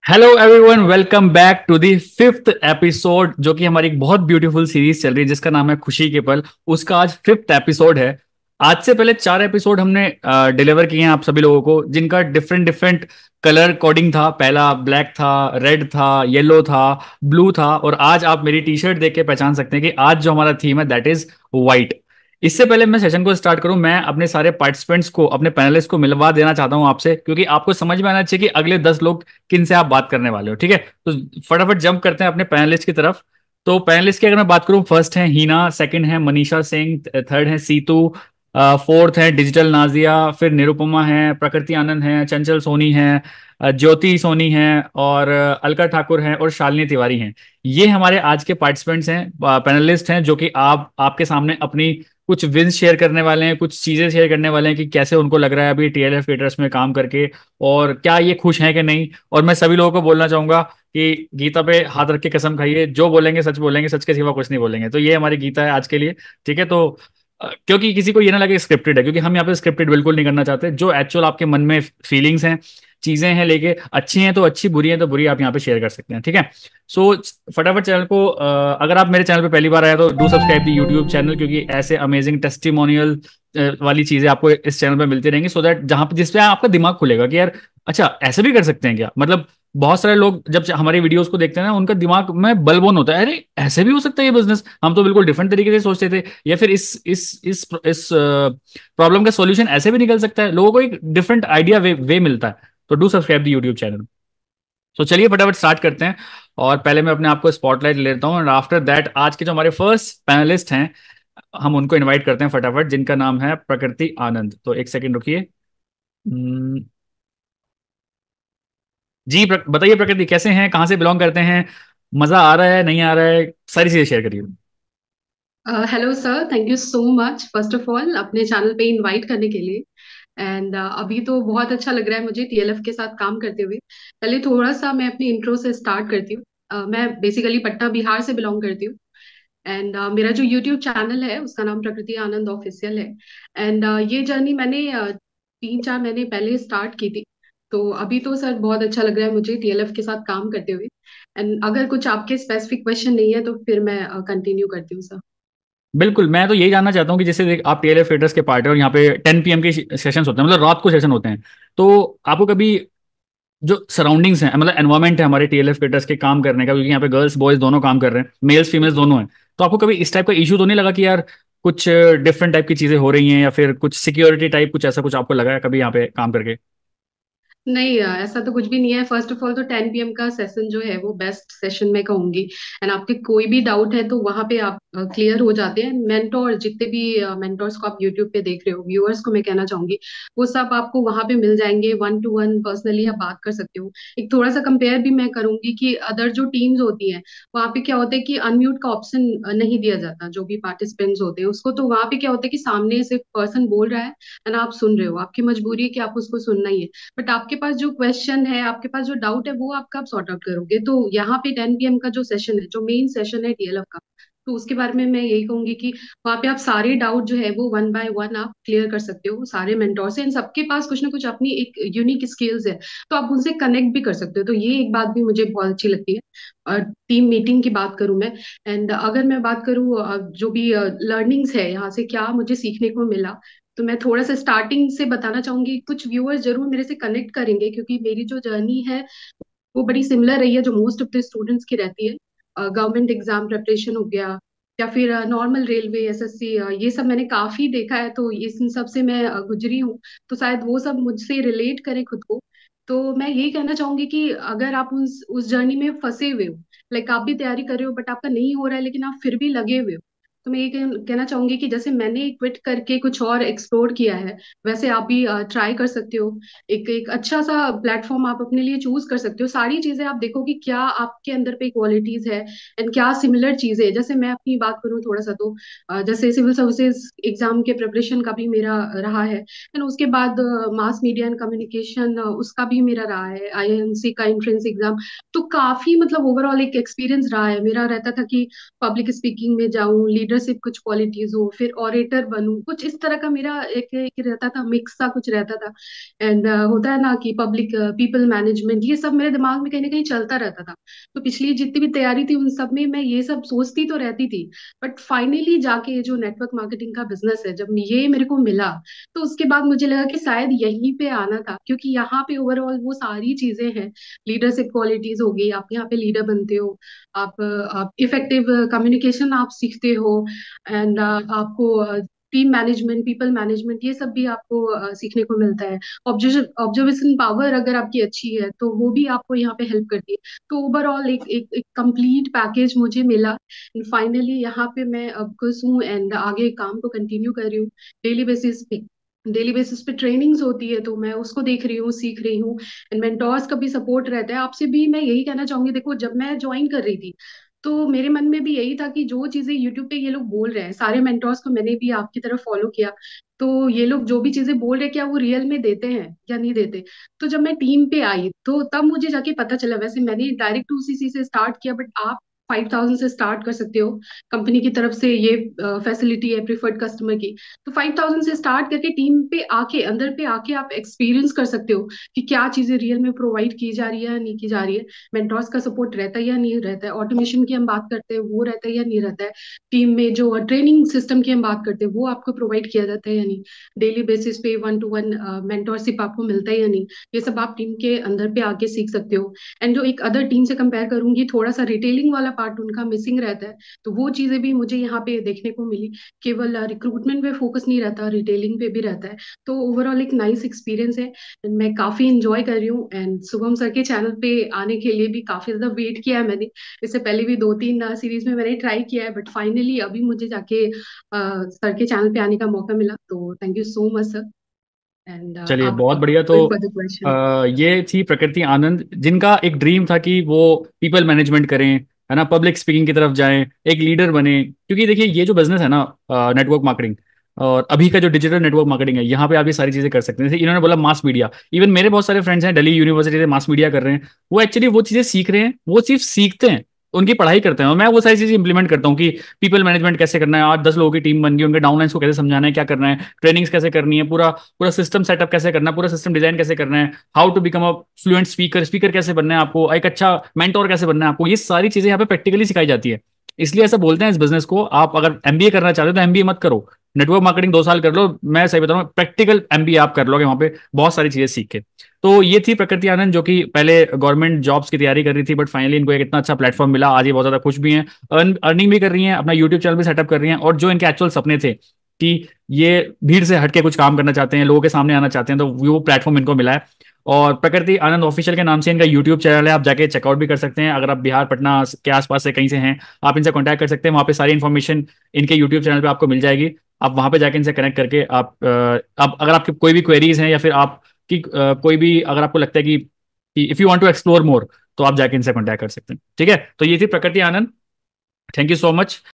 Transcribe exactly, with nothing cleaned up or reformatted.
Hello everyone, welcome back to the fifth episode, जो कि हमारी एक बहुत ब्यूटीफुल सीरीज चल रही है जिसका नाम है खुशी के पल। उसका आज फिफ्थ एपिसोड है। आज से पहले चार एपिसोड हमने डिलीवर किए हैं आप सभी लोगों को, जिनका डिफरेंट डिफरेंट कलर कोडिंग था। पहला ब्लैक था, रेड था, येलो था, ब्लू था, और आज आप मेरी टी शर्ट देख के पहचान सकते हैं कि आज जो हमारा थीम है दैट इज व्हाइट। इससे पहले मैं सेशन को स्टार्ट करूं, मैं अपने सारे पार्टिसिपेंट्स को, अपने पैनलिस्ट को मिलवा देना चाहता हूं आपसे, क्योंकि आपको समझ में आना चाहिए कि अगले दस लोग किन से आप बात करने वाले हो। ठीक है, तो फटाफट जंप करते हैं अपने पैनलिस्ट की तरफ। तो पैनलिस्ट की अगर मैं बात करूं, फर्स्ट है हीना, सेकंड है मनीषा सिंह, थर्ड है सीतू, फोर्थ है डिजिटल नाजिया, फिर निरुपमा है, प्रकृति आनंद है, चंचल सोनी है, अ, ज्योति सोनी है, और अ, अलका ठाकुर है, और शालिनी तिवारी हैं। ये हमारे आज के पार्टिसिपेंट्स हैं, पैनलिस्ट हैं, जो कि आप आपके सामने अपनी कुछ विंस शेयर करने वाले हैं, कुछ चीजें शेयर करने वाले हैं कि कैसे उनको लग रहा है अभी टीएलएफ क्रिएटर्स में काम करके, और क्या ये खुश हैं कि नहीं। और मैं सभी लोगों को बोलना चाहूंगा कि गीता पे हाथ रख के कसम खाइए, जो बोलेंगे सच बोलेंगे, सच के सिवा कुछ नहीं बोलेंगे। तो ये हमारी गीता है आज के लिए। ठीक है, तो अ, क्योंकि किसी को ये ना लगे स्क्रिप्टेड है, क्योंकि हम यहाँ पे स्क्रिप्टेड बिल्कुल नहीं करना चाहते। जो एक्चुअल आपके मन में फीलिंग्स हैं, चीजें हैं, लेके अच्छी हैं तो अच्छी, बुरी हैं तो बुरी, आप यहाँ पे शेयर कर सकते हैं। ठीक है, सो फटाफट चैनल को, अ, अगर आप मेरे चैनल पे पहली बार आए तो do subscribe the YouTube channel, क्योंकि ऐसे अमेजिंग टेस्टिमोनियल वाली चीजें आपको इस चैनल पे मिलती रहेंगी, सो दैट जहां पे जिसपे आपका दिमाग खुलेगा कि यार अच्छा ऐसे भी कर सकते हैं क्या। मतलब बहुत सारे लोग जब हमारी वीडियोस को देखते हैं ना, उनका दिमाग में बलबोन होता है, अरे ऐसे भी हो सकता है ये बिजनेस, हम तो बिल्कुल डिफरेंट तरीके से सोचते थे, या फिर इस इस इस इस प्रॉब्लम का सॉल्यूशन ऐसे भी निकल सकता है। लोगों को एक डिफरेंट आइडिया वे वे मिलता है। तो do subscribe the YouTube channel. तो चलिए फटाफट स्टार्ट करते हैं। और पहले मैं अपने आप को स्पॉटलाइट ले लेता हूँ, और आफ्टर दैट आज के जो हमारे फर्स्ट पैनलिस्ट हैं, हम उनको इनवाइट करते हैं फटाफट, जिनका नाम है प्रकृति आनंद। तो एक सेकंड रुकिए। हम्म, जी प्र, बताइए प्रकृति, कैसे हैं, कहाँ से बिलोंग करते हैं, मजा आ रहा है नहीं आ रहा है, सारी चीजें शेयर करिए। Hello sir, thank you so much first of all अपने चैनल पे इनवाइट करने के लिए। एंड अभी तो बहुत अच्छा लग रहा है मुझे टीएलएफ के साथ काम करते हुए। पहले थोड़ा सा मैं अपनी इंट्रो से स्टार्ट करती हूँ। अ, मैं बेसिकली पटना बिहार से बिलोंग करती हूँ। एंड मेरा जो यूट्यूब चैनल है उसका नाम प्रकृति आनंद ऑफिशियल है। एंड ये जर्नी मैंने uh, तीन चार महीने पहले स्टार्ट की थी। तो अभी तो सर बहुत अच्छा लग रहा है मुझे टीएलएफ के साथ काम करते हुए। एंड अगर कुछ आपके स्पेसिफिक क्वेश्चन नहीं है तो फिर मैं कंटिन्यू करती हूँ सर। बिल्कुल, मैं तो यही जानना चाहता हूँ कि जैसे देख, आप टीएलएफ ट्रेडर्स के पार्ट है और यहाँ पे टेन पीएम के सेशंस होते हैं, मतलब रात को सेशन होते हैं। तो आपको कभी जो सराउंडिंग्स हैं, मतलब एनवायरमेंट है हमारे टीएलएफ क्रिएटर्स के काम करने का, क्योंकि यहाँ पे गर्ल्स बॉयज दोनों काम कर रहे हैं, मेल्स फीमेल्स दोनों हैं, तो आपको कभी इस टाइप का इशू तो नहीं लगा कि यार कुछ डिफरेंट टाइप की चीजें हो रही हैं, या फिर कुछ सिक्योरिटी टाइप कुछ ऐसा कुछ आपको लगा है कभी यहाँ पे काम करके? नहीं अ, ऐसा तो कुछ भी नहीं है। फर्स्ट ऑफ ऑल तो टेन पीएम का सेशन जो है वो बेस्ट सेशन में कहूंगी। एंड आपके कोई भी डाउट है तो वहां पे आप क्लियर हो जाते हैं। मेंटोर जितने भी मेंटोर्स को आप यूट्यूब पे देख रहे हो, व्यूअर्स को मैं कहना चाहूंगी वो सब आपको वहां पे मिल जाएंगे। वन टू वन पर्सनली आप बात कर सकते हो। एक थोड़ा सा कंपेयर भी मैं करूंगी कि अदर जो टीम्स होती हैं वहां पे क्या होता है कि अनम्यूट का ऑप्शन नहीं दिया जाता। जो भी पार्टिसिपेंट्स होते हैं उसको, तो वहां पे क्या होता है कि सामने से पर्सन बोल रहा है एंड आप सुन रहे हो, आपकी मजबूरी है कि आप उसको सुनना ही है। बट आपके पास जो क्वेश्चन है, आपके पास जो डाउट है, वो आप कब सॉर्ट आउट करोगे। तो यहाँ पे टेन पीएम का जो सेशन है, जो मेन सेशन है टीएलएफ का, तो उसके बारे में मैं यही कहूंगी कि वहाँ पे आप सारे डाउट जो है वो वन बाय वन आप क्लियर कर सकते हो सारे मेंटोर से। इन सबके पास कुछ ना कुछ अपनी एक यूनिक स्किल्स है, तो आप उनसे कनेक्ट भी कर सकते हो। तो ये एक बात भी मुझे बहुत अच्छी लगती है। और टीम मीटिंग की बात करूं मैं, एंड अगर मैं बात करूं अ, जो भी लर्निंग्स है यहाँ से क्या मुझे सीखने को मिला, तो मैं थोड़ा सा स्टार्टिंग से बताना चाहूंगी। कुछ व्यूअर्स जरूर मेरे से कनेक्ट करेंगे क्योंकि मेरी जो जर्नी है वो बड़ी सिमिलर रही है जो मोस्ट ऑफ द स्टूडेंट्स की रहती है। गवर्नमेंट एग्जाम प्रिपरेशन हो गया, या फिर नॉर्मल रेलवे एसएससी, ये सब मैंने काफी देखा है। तो इस इन सब से मैं अ, गुजरी हूँ। तो शायद वो सब मुझसे रिलेट करें खुद को। तो मैं यही कहना चाहूंगी कि अगर आप उस उस जर्नी में फंसे हुए हो, लाइक आप भी तैयारी कर रहे हो बट आपका नहीं हो रहा है लेकिन आप फिर भी लगे हुए हो, तो मैं ये कह- कहना चाहूंगी कि जैसे मैंने क्विट करके कुछ और एक्सप्लोर किया है, वैसे आप भी ट्राई कर सकते हो। एक एक अच्छा सा प्लेटफॉर्म आप अपने लिए चूज कर सकते हो। सारी चीजें आप देखो कि क्या आपके अंदर पे क्वालिटीज है एंड क्या सिमिलर चीजें हैं। जैसे मैं अपनी बात करूँ थोड़ा सा, तो अ, जैसे सिविल सर्विसेज एग्जाम के प्रिपरेशन का भी मेरा रहा है। एंड उसके बाद मास मीडिया एंड कम्युनिकेशन उसका भी मेरा रहा है, आईएमसी का एंट्रेंस एग्जाम। तो काफी मतलब ओवरऑल एक एक्सपीरियंस रहा है मेरा। रहता था कि पब्लिक स्पीकिंग में जाऊं, लीडर लीडरशिप कुछ क्वालिटीज हो, फिर ऑरेटर बनूं, कुछ इस तरह का मेरा एक, एक रहता था, मिक्स सा कुछ रहता था। एंड होता है ना कि पब्लिक पीपल मैनेजमेंट, ये सब मेरे दिमाग में कहीं ना कहीं चलता रहता था। तो पिछली जितनी भी तैयारी थी उन सब में मैं ये सब सोचती तो रहती थी। बट फाइनली जाके ये जो नेटवर्क मार्केटिंग का बिजनेस है, जब ये मेरे को मिला, तो उसके बाद मुझे लगा कि शायद यहीं पे आना था, क्योंकि यहाँ पे ओवरऑल वो सारी चीजें हैं। लीडरशिप क्वालिटीज हो गई, आप यहाँ पे लीडर बनते हो, आप आप इफेक्टिव कम्युनिकेशन आप सीखते हो, एंड आपको टीम मैनेजमेंट, पीपल मैनेजमेंट, ये सब भी आपको अ, सीखने को मिलता है। ऑब्जर्वेशन ऑब्जर्वेशन पावर अगर आपकी अच्छी है तो वो भी आपको यहाँ पे हेल्प करती है। तो ओवरऑल एक एक एक कंप्लीट पैकेज मुझे मिला। फाइनली यहाँ पे मैं अब खुश हूँ, एंड आगे काम को कंटिन्यू कर रही हूँ। डेली बेसिस पे डेली बेसिस पे ट्रेनिंग्स होती है, तो मैं उसको देख रही हूँ, सीख रही हूँ। एंड मेंटोर्स का भी सपोर्ट रहता है। आपसे भी मैं यही कहना चाहूंगी, देखो जब मैं ज्वाइन कर रही थी तो मेरे मन में भी यही था कि जो चीजें यूट्यूब पे ये लोग बोल रहे हैं, सारे मेंटोर्स को मैंने भी आपकी तरफ फॉलो किया। तो ये लोग जो भी चीजें बोल रहे हैं, क्या वो रियल में देते हैं या नहीं देते। तो जब मैं टीम पे आई तो तब मुझे जाके पता चला, वैसे मैंने डायरेक्ट टू सीसी से स्टार्ट किया, बट आप फाइव थाउजेंड से स्टार्ट कर सकते हो। कंपनी की तरफ से ये फैसिलिटी है प्रीफर्ड कस्टमर की। तो फाइव थाउजेंड से स्टार्ट करके टीम पे आके, अंदर पे आके आप एक्सपीरियंस कर सकते हो कि क्या चीजें रियल में प्रोवाइड की जा रही है या नहीं की जा रही है। मेंटोर्स का सपोर्ट रहता है या नहीं रहता है, ऑटोमेशन की हम बात करते हैं वो रहता है या नहीं रहता है, टीम में जो ट्रेनिंग सिस्टम की हम बात करते हैं वो आपको प्रोवाइड किया जाता है या नहीं, डेली बेसिस पे वन टू वन मेंटोरशिप आपको मिलता है या नहीं। ये सब आप टीम के अंदर पे आके सीख सकते हो। एंड जो एक अदर टीम से कंपेयर करूंगी, थोड़ा सा रिटेलिंग वाला पार्ट उनका मिसिंग रहता है। तो वो चीजें भी मुझे यहाँ पे देखने को मिली। केवल रिक्रूटमेंट पे फोकस नहीं रहता, रिटेलिंग पे भी रहता है। तो ओवरऑल एक नाइस एक्सपीरियंस है, एंड मैं काफी इंजॉय कर रही हूँ। एंड शुभम सर के चैनल पे आने के लिए भी काफी ज्यादा वेट किया है मैंने। इससे पहले भी दो तीन सीरीज में मैंने ट्राई किया है, बट फाइनली अभी मुझे जाके सर के चैनल पे आने का मौका मिला। तो thank you so much sir. And चलिए, आप बहुत बढ़िया। तो गोइंग फॉर द क्वेश्चन। आ, ये थी प्रकृति आनंद, जिनका एक ड्रीम था कि वो पीपल मैनेजमेंट करें, है ना, पब्लिक स्पीकिंग की तरफ जाएं, एक लीडर बने। क्योंकि देखिए, ये जो बिजनेस है ना, नेटवर्क मार्केटिंग, और अभी का जो डिजिटल नेटवर्क मार्केटिंग है, यहाँ पे आप ये सारी चीजें कर सकते हैं। जैसे इन्होंने बोला मास मीडिया, इवन मेरे बहुत सारे फ्रेंड्स हैं दिल्ली यूनिवर्सिटी से मास मीडिया कर रहे हैं। वो एक्चुअली वो चीजें सीख रहे हैं, वो सिर्फ सीखते हैं, उनकी पढ़ाई करते हैं, और मैं वो सारी चीजें इंप्लीमेंट करता हूँ कि पीपल मैनेजमेंट कैसे करना है, आठ दस लोगों की टीम बन गई, उनके डाउनलाइंस को कैसे समझाना है, क्या करना है, ट्रेनिंग्स कैसे करनी है, पूरा पूरा सिस्टम सेटअप कैसे करना है, पूरा सिस्टम डिजाइन कैसे करना है, how to become a fluent speaker, speaker कैसे बनना है आपको, एक अच्छा मेंटोर कैसे बनना है आपको, ये सारी चीजें यहाँ पे प्रैक्टिकली सिखाई जाती है। इसलिए ऐसा बोलते हैं इस बिजनेस को, आप अगर एमबीए करना चाहते हो तो एमबीए मत करो, नेटवर्क मार्केटिंग दो साल कर लो। मैं सही बताऊं, प्रैक्टिकल एमबीए आप कर लोगे वहां पे, बहुत सारी चीजें सीख के। तो ये थी प्रकृति आनंद, जो कि पहले गवर्नमेंट जॉब्स की तैयारी कर रही थी, बट फाइनली इनको एक इतना अच्छा प्लेटफॉर्म मिला, आज ये बहुत ज्यादा खुश भी हैं, अर्न अर्निंग भी कर रही हैं, अपना यूट्यूब चैनल भी सेटअप कर रही हैं। और जो इनके एक्चुअल सपने थे कि ये भीड़ से हटके कुछ काम करना चाहते हैं, लोगों के सामने आना चाहते हैं, तो वो प्लेटफॉर्म इनको मिला है। और प्रकृति आनंद ऑफिशियल के नाम से इनका यूट्यूब चैनल है, आप जाके चेकआउट भी कर सकते हैं। अगर आप बिहार पटना के आसपास से कहीं से हैं, आप इनसे कॉन्टैक्ट कर सकते हैं, वहाँ पे सारी इन्फॉर्मेशन इनके यूट्यूब चैनल पे आपको मिल जाएगी। आप वहाँ पे जाके इनसे कनेक्ट करके आप अ, आप अगर आपकी कोई भी क्वेरीज हैं, या फिर आपकी अ, कोई भी, अगर आपको लगता है कि if you want to explore more, तो आप जाके इनसे कॉन्टैक्ट कर सकते हैं। ठीक है, तो ये थी Prakriti Anand. Thank you so much.